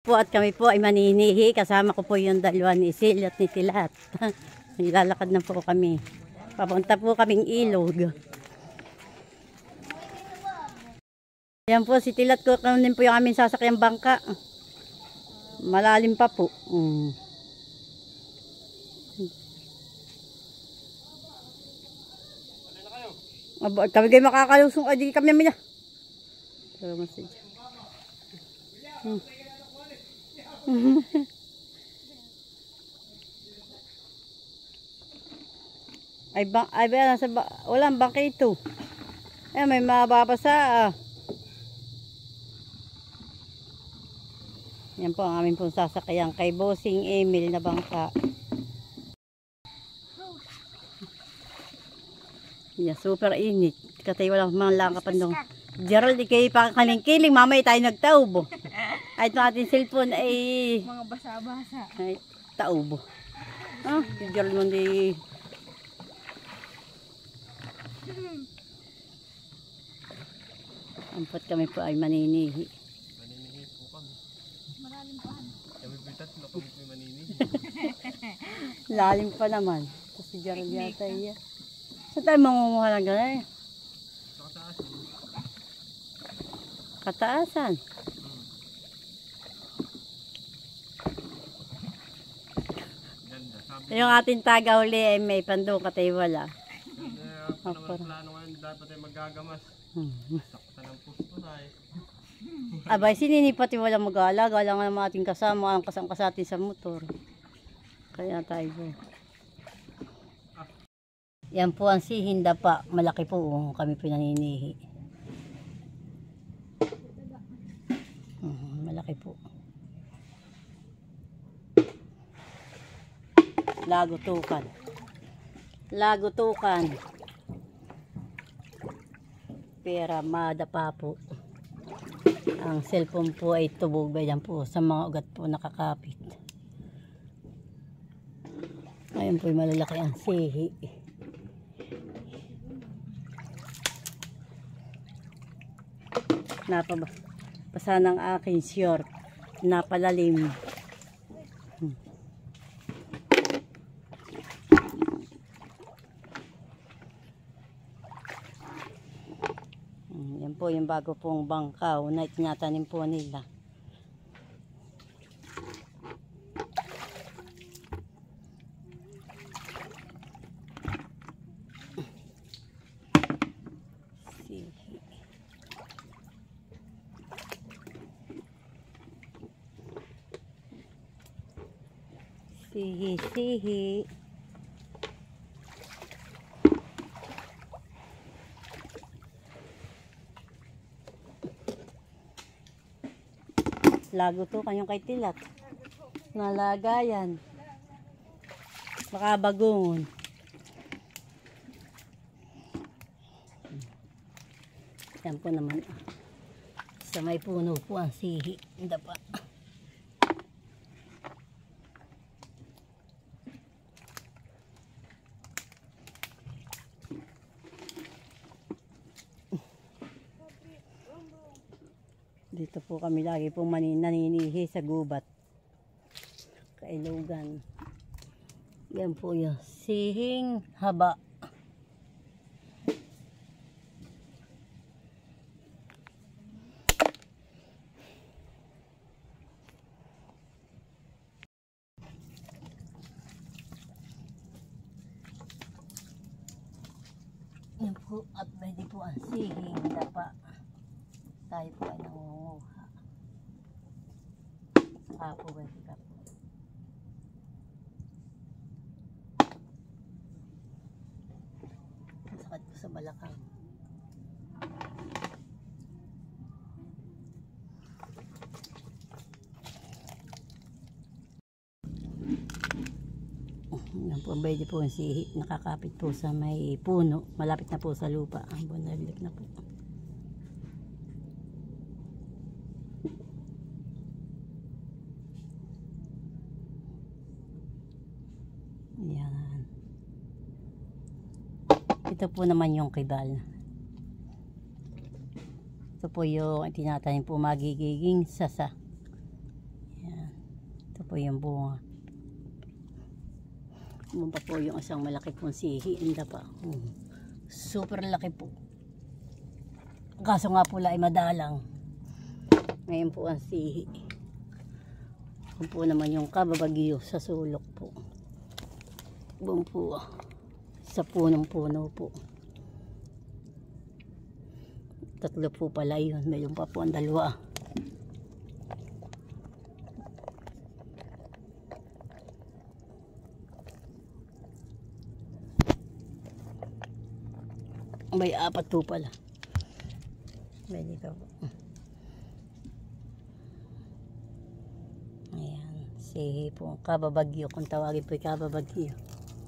po at kami po ay maninihi. Kasama ko po yung dalawa ni Sil at ni Tilat. Nilalakad na po kami. Papunta po kaming ilog. Yan po si Tilat ko. Kanunin po yung aming sasakyang bangka. Malalim pa po. Kami kayo makakalusong. Ay, di kami namin na. Walang bangka ito. Ay, may mababasa. Yan po ang aming pong sasakyan kay Bossing Emil na bangka. Yeah, super init. Katay walang mga langkapan doon. Gerald, ikay pakakalingkiling. Mamay tayo nagtaubo. Ay, ito ating cellphone ay... mga basa-basa. Ay, taubo. Ah, si Gerald mo di... Ampot kami po ay maninihi. Maninihi po kami. Malalim pa. Kami pitat na kami po maninihi. Lalim pa naman. Ito si Gerald yata iya. Saan tayo mangunguha lang gano'n? Sa kataasan. Kataasan. Ganda. Sabi Yung ating taga-uli ay may pandong katay wala. naman plano ngayon dapat ay magagamas. Sakta ng pusto tayo. Abay, sininipat yung walang mag-aalaga. Wala nga naman ating kasama. Ang kasama sa atin sa motor. Kaya tayo. Yan po ang sihinda pa. Malaki po. Kami pinaninihi. Malaki po. Lagutukan. Lagutukan. Pera madapa po. Ang cellphone po ay tubog ba yan po sa mga ugat po nakakapit. Ngayon po ay malalaki ang sihi. Napabasa ng aking short. Napalalim. Yan po yung bago pong bangkaw na itinatanim po nila. Sihi. Lago to kanyang kay Tilat. Nalagayan. Makabagungon. Yan po naman. Sa may puno po ang sihi. Hindi pa. Dito po kami lagi pong naninihi sa gubat. Kailugan. Yan po yung sihing haba. Yan po at pwede po ang sihing dapa. Tayo po ay nangunguha. Apo ba ito po? Masakit po sa balakang. Yan po, pwede po ang sihi. Nakakapit po sa may puno. Malapit na po sa lupa. Ang bunabilik na po. Yan. Ito po naman yung kibal. Ito po yung tinatanim po magiging sasa. po yung bunga. Bumpa po yung isang malaki pong sihi. Inda pa. Super laki po. Kaso nga po ay madalang. Ngayon po ang sihi. Kung po naman yung kababagyo sa sulok po. Bumpo sa punong-puno po. Tatlo po pala yun. Mayroon pa po ang dalawa. May apat po pala. May dito po. Ayan. Sihi po. Kababagyo. Kung tawagin po yung kababagyo.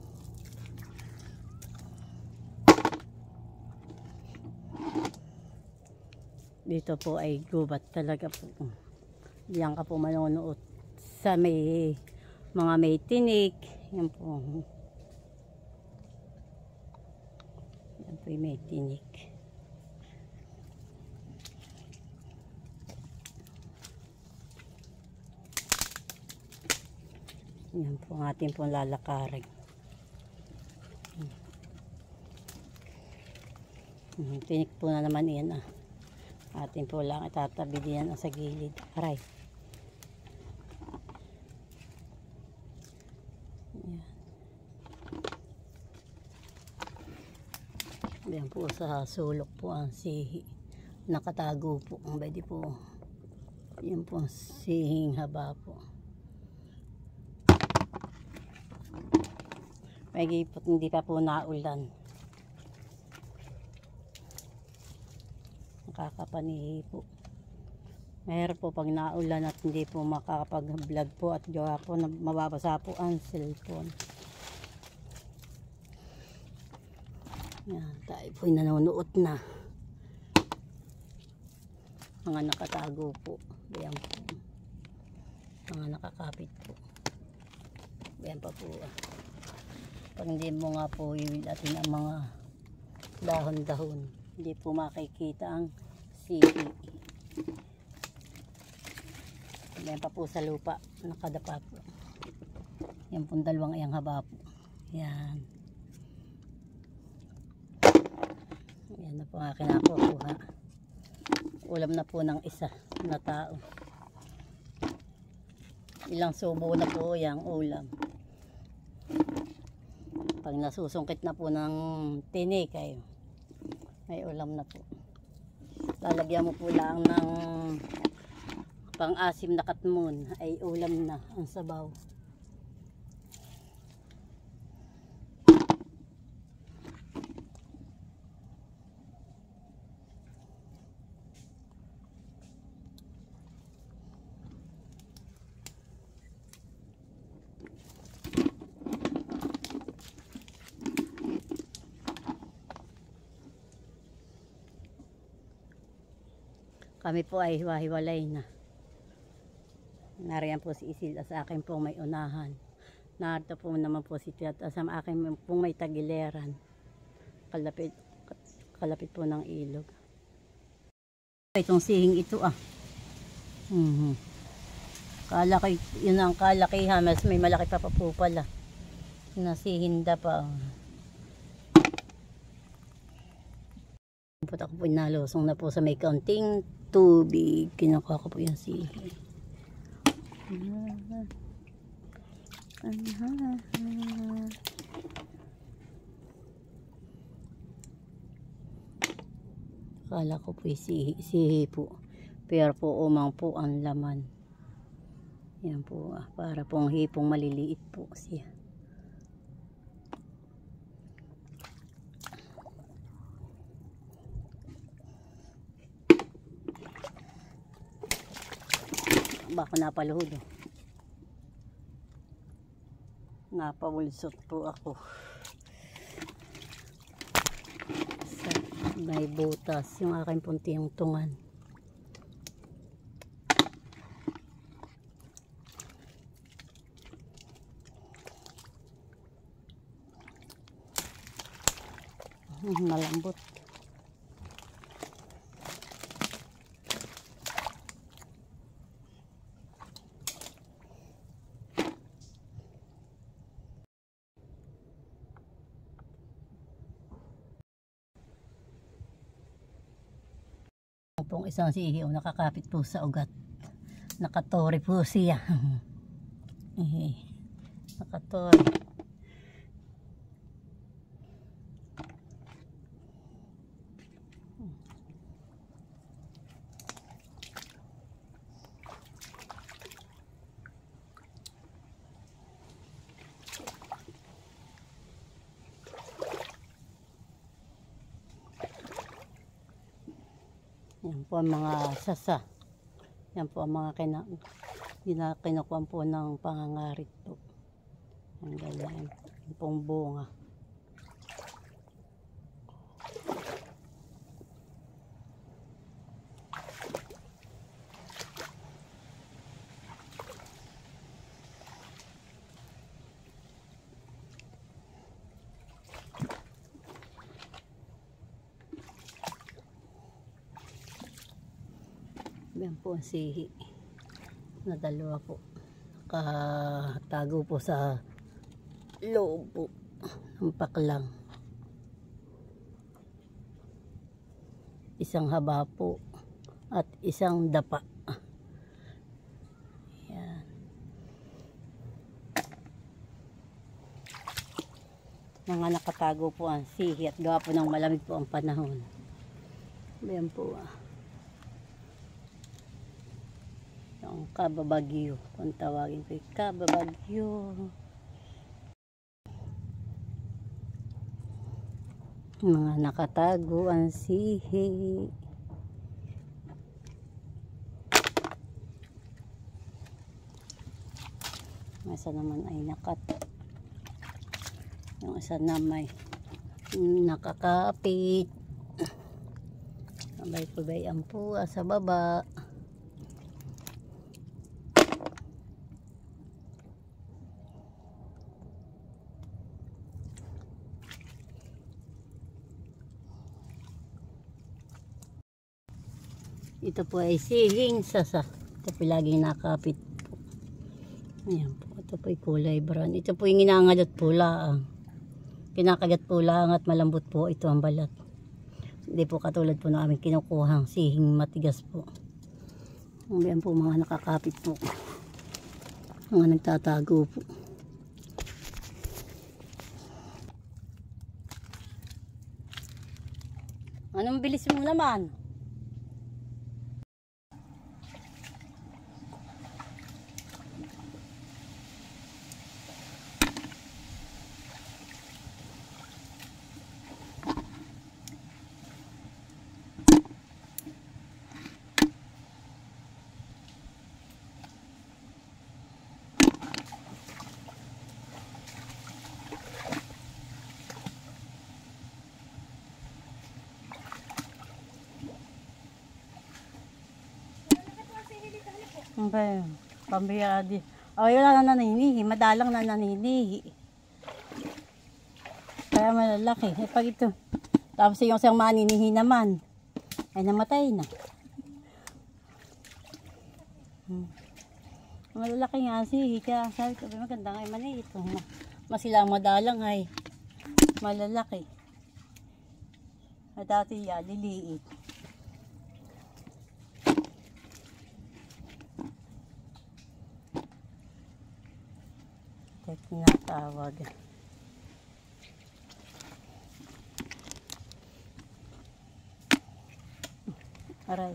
Dito po ay gubat talaga po. Diyan ka po manonood sa may mga may tinik. Yan po. Yan po yung may tinik. Yan po ang ating pong lalakarin. Tinik po na naman yan atin po lang itatabi diyan sa gilid. Aray. Yan. Yan po sa sulok po ang sihi. Nakatago po. Ang pwede po. Yan po ang sihing haba po. May gipot hindi pa po naulan. Nakakapanihi po. Mahirap po pag naulan at hindi po makakapag-vlog po at gawa po na mababasa po ang cellphone. Yan, tayo po nanonood na. Mga nakatago po. Ayan po. Mga nakakapit po. Ayan pa po. Pag hindi mo nga po iwilatin ang mga dahon-dahon, hindi po makikita ang sihi. Ayan pa po sa lupa. Nakadapa po. Yan pong dalawang ayang haba po. Yan. Yan na po akin ako kuha. Ulam na po ng isa na tao. Ilang subo na po yung ulam. Pag nasusungkit na po ng tinik ay may ulam na po. Lalagyan mo po lang ng pang-asim na katmon ay ulam na ang sabaw. Kami po ay hiwa-hiwalay na. Nariyan po si Isilda sa akin po may unahan. Narito po naman po si Tiyata sa akin po may tagileran. Kalapit po ng ilog. Itong sihing ito Kalaki, yun ang kalakihan. Mas may malaki pa po pala. Nasihinda pa. Ako po nalusong na po sa may kaunting tubig. Kinukuha ko po yung sihi. Akala ko po yung sihi po. Pero po umang po ang laman. Yan po para pong hipong maliliit po siya. Baka napaluhod. Napawulsot po ako. May butas yung aking puntiyong tungan. Malambot. pong isang sihiw nakakapit po sa ugat. Nakatori po siya. Nakatori. Yan po ang mga sasa. Yan po ang mga kinukuha po ng pangangarit po. Ang ganyan. Yan pong bunga. Yan po ang sihi na dalawa po, nakatago po sa loob po ng paklang. Isang haba po at isang dapa. Yan. Mga nakatago po ang sihi at gawa po ng malamig po ang panahon. Yan po ang kababagyo, kung tawagin ko yung kababagyo. Mga nakatago ang sihi. Yung isa naman ay nakat. Yung isa na may nakakapit. Abay-pabayan po sa baba. Ito po ay sihing sasa. Ito po laging nakapit po. Ayan po. Ito po ay kulay brown. Ito po yung inangadot po lang. Kinakagat po lang at malambot po ito ang balat. Hindi po katulad po na aming kinukuhang sihing matigas po. Ayan po mga nakakapit po. Mga nagtatago po. Anong bilis mo naman? Ba, pambihara di. Oh, wala na naninihi. Madalang na naninihi. Kaya malalaki. Eh, pag ito. Tapos yung isang maninihi naman. Ay, namatay na. Malalaki nga sihi. Kaya sabi ko, maganda nga mani ito. Masila madalang ay malalaki. At dati yan, liliit. Tinatawag. Aray.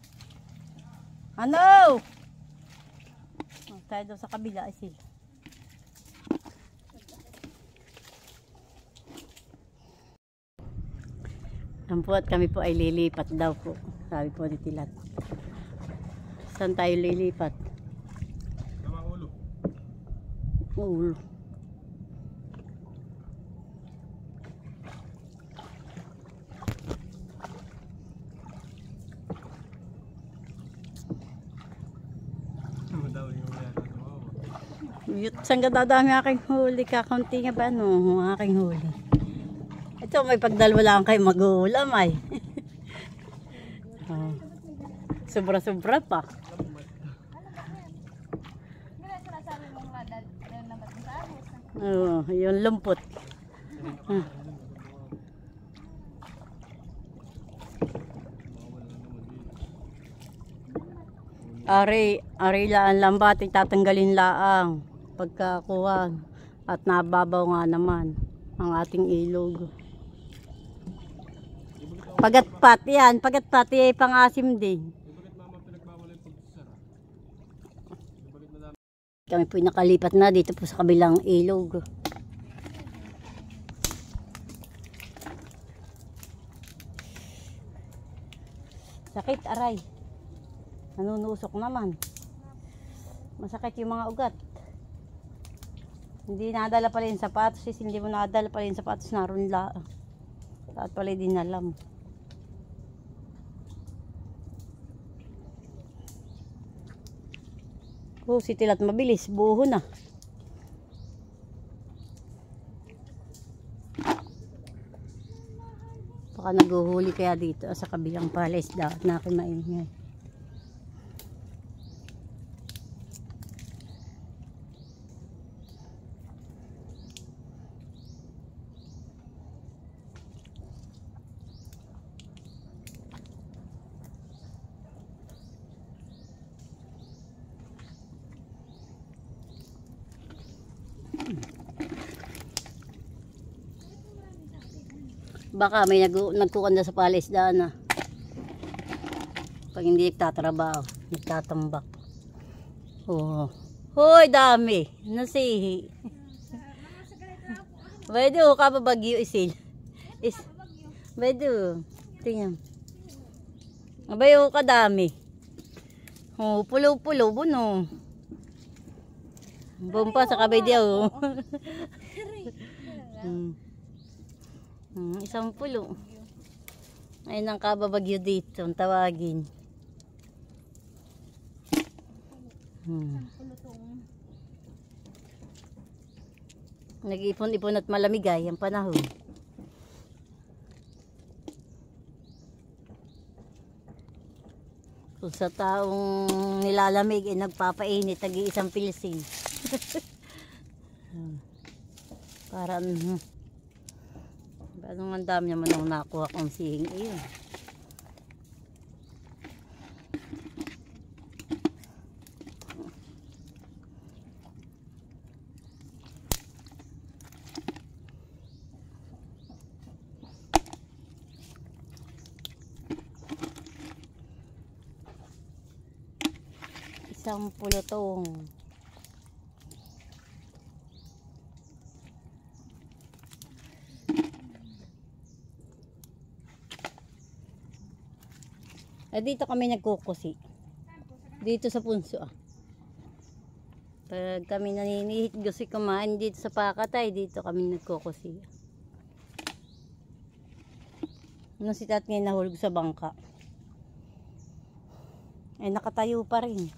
Ano? Tayo daw sa kabila ay sila. Ang po at kami po ay lilipat daw po. Sabi po ni Tilat. Saan tayo lilipat? Ulo. Saan ka dadami aking huli? Kakaunti nga ba ano? Aking huli. Ito may pagdalwa lang kayo mag-uulam ay. Sobra-sobra pa. Oo, yung lumpot. Ari laan lambat, tatanggalin laang pagkakuha at nababaw nga naman ang ating ilog. Pagatpat yan, pagatpat ay pangasim din. Bakit mama pinagbawal yung pagsara? Bakit madami? Kami po nakalipat na dito po sa kabilang ilog. Sakit aray. Nanunusok naman. Masakit yung mga ugat. Hindi nadala pala yung sapatos. Hindi mo nadala pala yung sapatos, naroon lang. At pala din alam. Oh, si Tilat mabilis. Buho na. Baka naguhuli kaya dito sa kabilang palaisda at nakimaingay. Baka may nagkukanda sa palaisdaan na. Pag hindi nagtatrabaho, nagtatambak. Oh. Hoy, dami. Nasihi. Pwede ho ka babagyo isil. Pwede. Tingnan. Abay ho ka dami. Oh, pulo-pulo. Buno. Bumpa sa kabay diyaw. Isang pulo. Ayun ang kababagyo dito. Ang tawagin. Nag-ipon-ipon at malamigay ang panahon. Kung sa taong nilalamig ay nagpapainit, nag-iisang pilsin. Parang ang dami naman ang nakuha kong sihing iyon. Isang pulutong. Dito kami nagkukusi. Dito sa punso. Pag kami naninihit gusto kumain dito sa Pakatay, dito kami nagkukusi. Nung si Tat ngayon nahulog sa bangka. Ay nakatayo pa rin.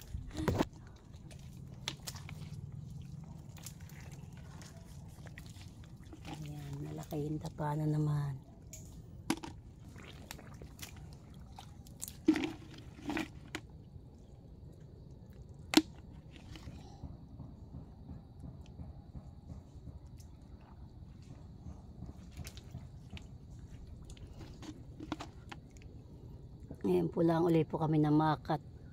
Ayan, malaki yung tapanan naman. Ngayon po lang ulit po kami namakat.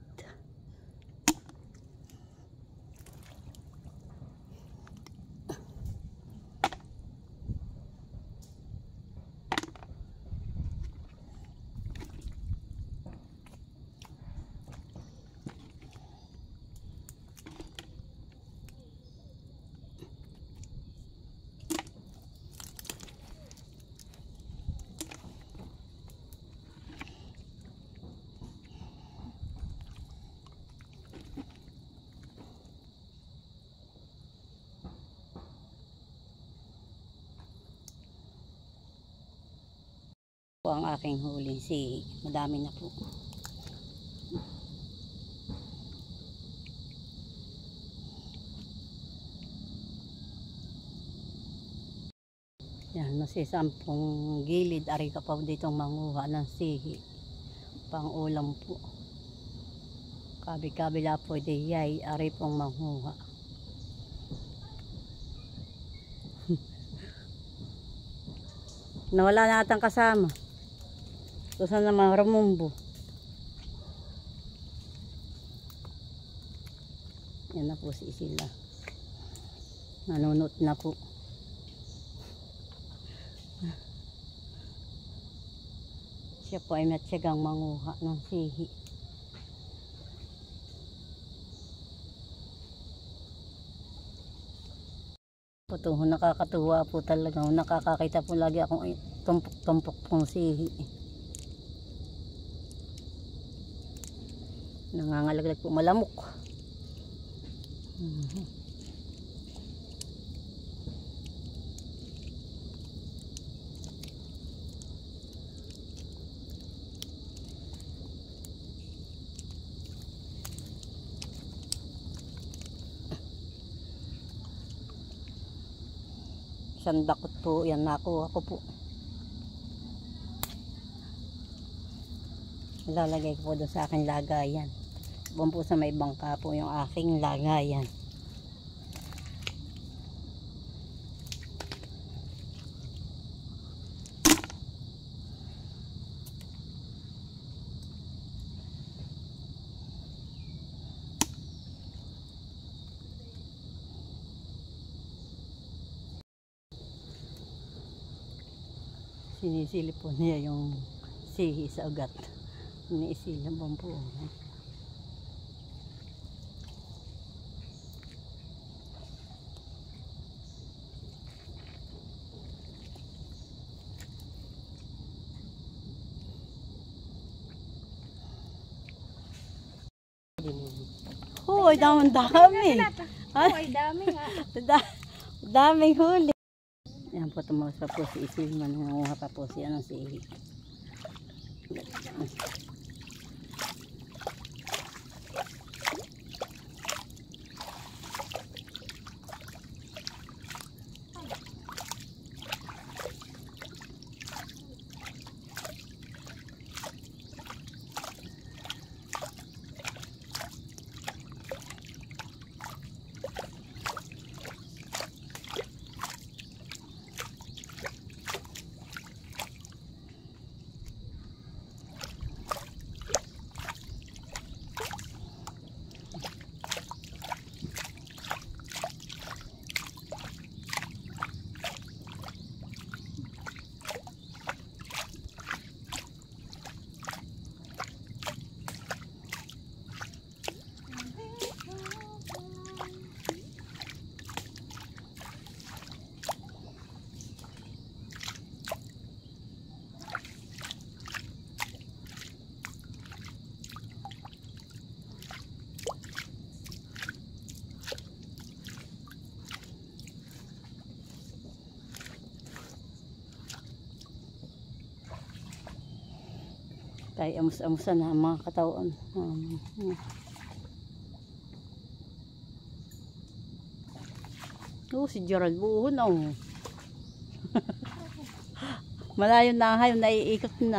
Po ang aking huling sihi. Madami na po. Yan, masisampung gilid. Ari ka pa ditong manguha ng sihi. Pang ulam po. Kabi-kabila po diyay. Ari pong manguha. Nawala na atang kasama. Gusto naman rumumbo. Yan na po si sila. Nanunot na po. Siya po ay matyagang manguha ng sihi. Ito, nakakatuwa po talaga. Nakakakita po lagi akong tumpok-tumpok pong sihi. Nangangalaglag po malamok. Isang dakot po yan, nakuha ko po. Lalagay ko po doon sa aking lagayan. Buwan po sa may bangka po yung aking lagayan. Sinisilip po niya yung sihi sa ugat. Iniisilaban po. Hoy, dami. Ay, dami nga. Daming huli. Yan po, tumawas pa po si Isilman. Nangunguha pa po siya ng sihi. Tayo amus-amusan na mga katawan. Si Gerald buhon oh. Malayo na ang hayo, naiikot na.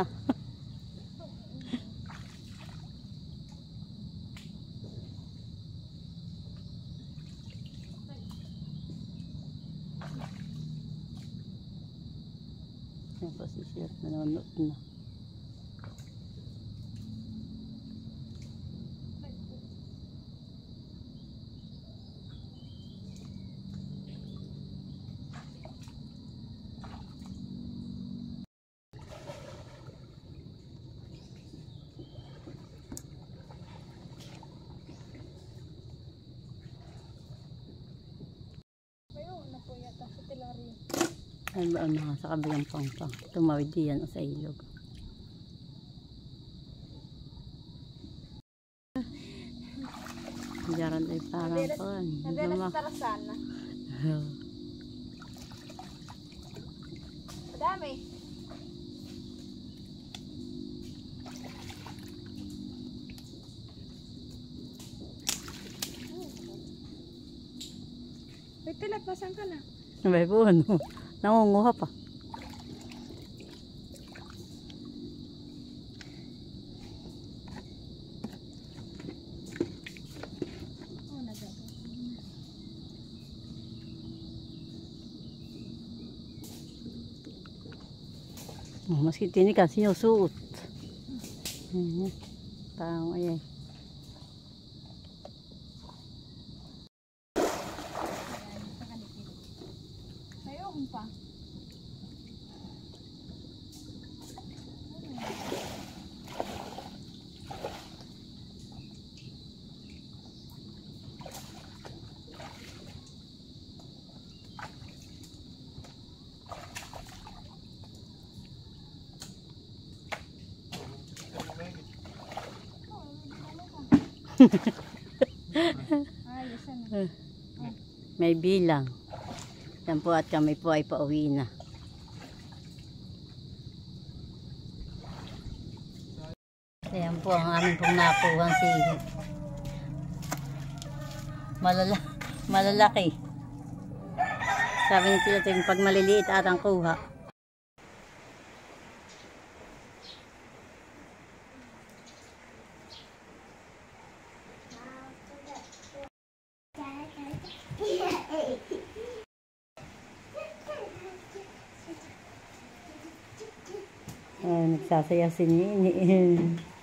Yan po si Sir, nanonood na. Ano ba mga sa kabilang pangpang. Tumawid diyan sa ilog. Diyan ay parang pan. Nandun na sa tarasan. Madami. Wait, talapasan ka na. May po ano. Nangunguha pa. Oh, nagagawa. Maski tinikan sinusuot. Parang ayan. Ayos ano. May bilang. Yan po at kami po ay pauwi na. Ayan po ang amin pong nakuhang sili. Malalaki. Sabi ni Tito Ting, pag maliliit atang kuha. Nagsasaya si Nini.